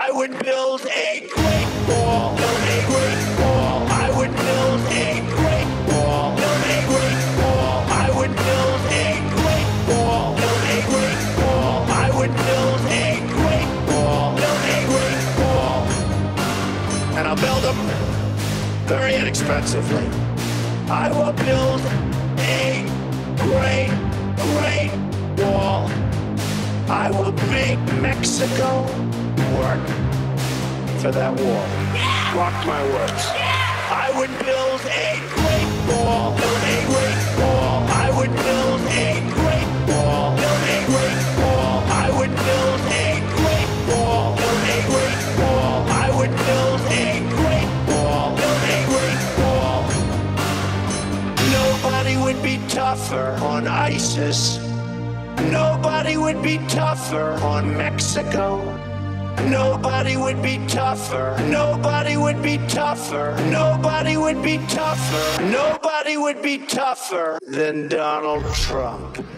I would build a great wall. Build a great wall. I would build a great wall. Build a great wall. I would build a great wall. Build a great wall. I would build a great wall. Build a great wall. And I'll build them very inexpensively. I will build a great wall. I will make Mexico work for that wall. Mark my words. I would build a great wall. Build a great wall. I would build a great wall. Build a great wall. I would build a great wall. Build a great wall. I would build a great wall. Build a great wall. Nobody would be tougher on ISIS. Nobody would be tougher on Mexico. Nobody would be tougher. Nobody would be tougher. Nobody would be tougher. Nobody would be tougher than Donald Trump.